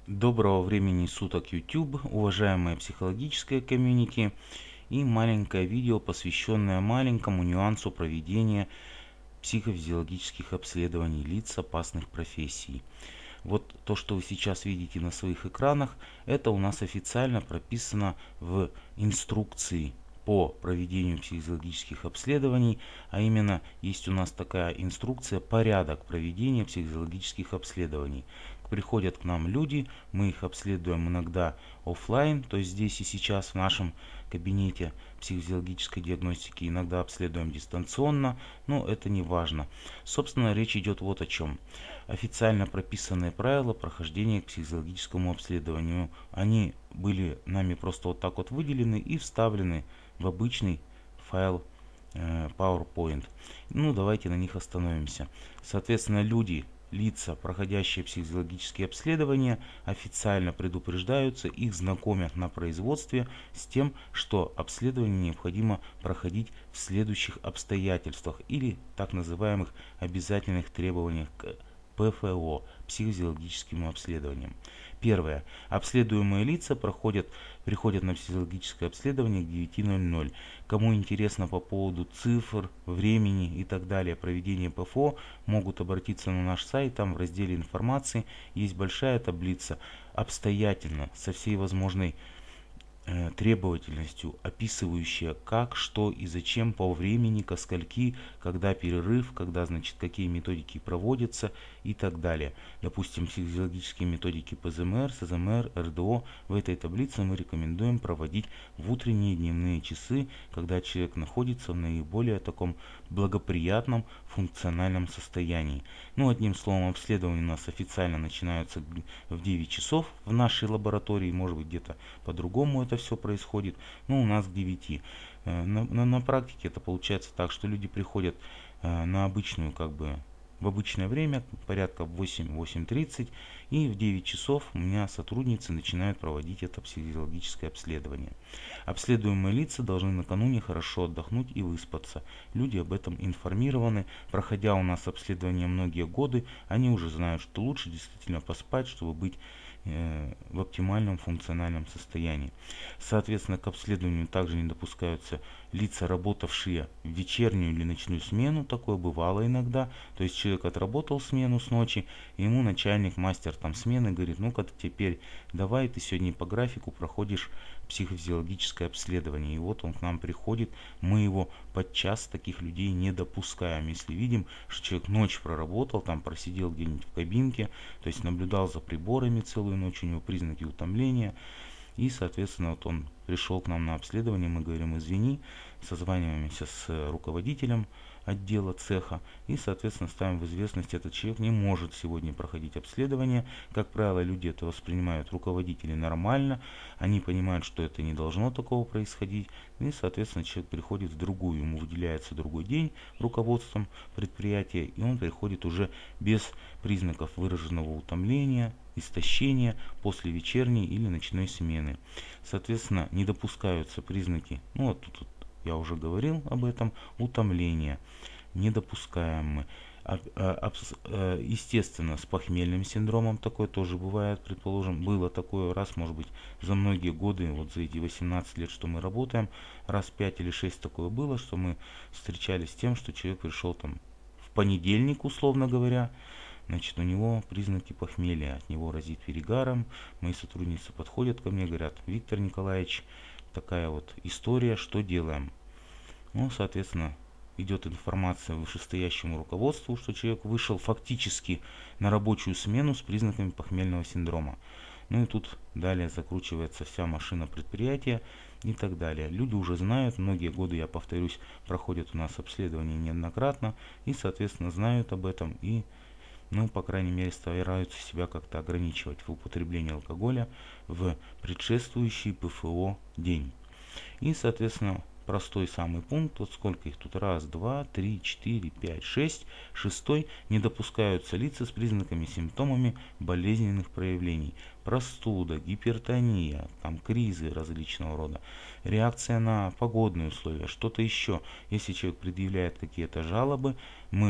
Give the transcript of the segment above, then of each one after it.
Доброго времени суток, YouTube, уважаемое психологическое комьюнити, и маленькое видео, посвященное маленькому нюансу проведения психофизиологических обследований лиц опасных профессий. Вот то, что вы сейчас видите на своих экранах, это у нас официально прописано в инструкции по проведению психофизиологических обследований, а именно есть у нас такая инструкция «Порядок проведения психофизиологических обследований». Приходят к нам люди, мы их обследуем иногда офлайн, то есть здесь и сейчас в нашем кабинете психофизиологической диагностики, иногда обследуем дистанционно, но это не важно. Собственно, речь идет вот о чем. Официально прописанные правила прохождения к психофизиологическому обследованию, они были нами просто вот так вот выделены и вставлены в обычный файл PowerPoint. Ну, давайте на них остановимся. Соответственно, лица, проходящие психофизиологические обследования, официально предупреждаются, их знакомят на производстве с тем, что обследование необходимо проходить в следующих обстоятельствах или так называемых обязательных требованиях к ПФО, психофизиологическим обследованиям. Первое. Обследуемые лица приходят на психологическое обследование к 9:00. Кому интересно по поводу цифр, времени и так далее проведения ПФО, могут обратиться на наш сайт. Там в разделе информации есть большая таблица, обстоятельно, со всей возможной требовательностью, описывающая как, что и зачем, по времени, ко скольки, когда перерыв, когда, значит, какие методики проводятся и так далее. Допустим, физиологические методики ПЗМР, СЗМР, РДО в этой таблице мы рекомендуем проводить в утренние и дневные часы, когда человек находится в наиболее таком благоприятном функциональном состоянии. Ну, одним словом, обследования у нас официально начинаются в 9 часов в нашей лаборатории, может быть где-то по-другому это все происходит, но у нас к 9. На практике это получается так, что люди приходят на обычную, в обычное время, порядка в 8-8:30, и в 9 часов у меня сотрудницы начинают проводить это психологическое обследование. Обследуемые лица должны накануне хорошо отдохнуть и выспаться. Люди об этом информированы. Проходя у нас обследование многие годы, они уже знают, что лучше действительно поспать, чтобы быть в оптимальном функциональном состоянии. Соответственно, к обследованию также не допускаются лица, работавшие в вечернюю или ночную смену. Такое бывало иногда. То есть человек отработал смену с ночи, и ему начальник, мастер там смены говорит: ну-ка теперь давай ты сегодня по графику проходишь психофизиологическое обследование. И вот он к нам приходит, мы его подчас таких людей не допускаем. Если видим, что человек ночь проработал, там просидел где-нибудь в кабинке, то есть наблюдал за приборами целую ночь, у него признаки утомления, и, соответственно, вот он пришел к нам на обследование, мы говорим: извини, созваниваемся с руководителем отдела цеха и, соответственно, ставим в известность: этот человек не может сегодня проходить обследование. Как правило, люди это воспринимают, руководители, нормально, они понимают, что это не должно такого происходить, и, соответственно, человек приходит в другую, ему выделяется другой день руководством предприятия, и он приходит уже без признаков выраженного утомления, истощения после вечерней или ночной смены. Соответственно, не допускаются признаки, ну вот тут я уже говорил об этом, утомления. Не допускаем мы. Естественно, с похмельным синдромом такое тоже бывает, предположим, было такое раз, может быть, за многие годы, вот за эти 18 лет, что мы работаем, раз 5 или 6 такое было, что мы встречались с тем, что человек пришел там в понедельник, условно говоря, значит, у него признаки похмелья, от него разит перегаром. Мои сотрудницы подходят ко мне, говорят: Виктор Николаевич, такая вот история, что делаем? Ну, соответственно, идет информация вышестоящему руководству, что человек вышел фактически на рабочую смену с признаками похмельного синдрома. Ну и тут далее закручивается вся машина предприятия и так далее. Люди уже знают, многие годы, я повторюсь, проходят у нас обследование неоднократно и, соответственно, знают об этом и, ну, по крайней мере, стараются себя как-то ограничивать в употреблении алкоголя в предшествующий ПФО день. И, соответственно, простой самый пункт, вот сколько их тут, раз, два, три, четыре, пять, шесть, шестой: не допускаются лица с признаками, симптомами болезненных проявлений. Простуда, гипертония, там кризы различного рода, реакция на погодные условия, что-то еще. Если человек предъявляет какие-то жалобы, мы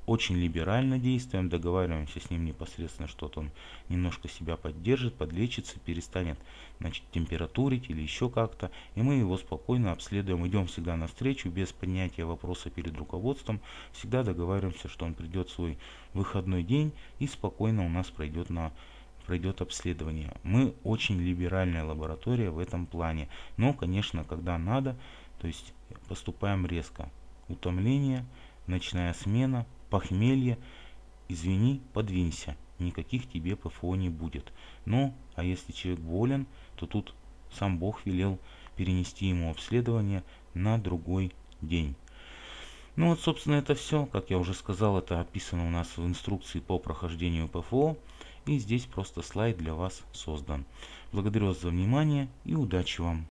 очень либерально действуем, договариваемся с ним непосредственно, что-то он немножко себя поддержит, подлечится, перестанет, значит, температурить или еще как-то, и мы его спокойно обследуем, идем всегда навстречу, без поднятия вопроса перед руководством, всегда договариваемся, что он придет в свой выходной день и спокойно у нас пройдет обследование. Мы очень либеральная лаборатория в этом плане, но, конечно, когда надо, то есть поступаем резко. Утомление, ночная смена, похмелье, извини, подвинься, никаких тебе ПФО не будет. Ну, а если человек болен, то тут сам Бог велел перенести ему обследование на другой день. Ну вот, собственно, это все. Как я уже сказал, это описано у нас в инструкции по прохождению ПФО. И здесь просто слайд для вас создан. Благодарю вас за внимание и удачи вам!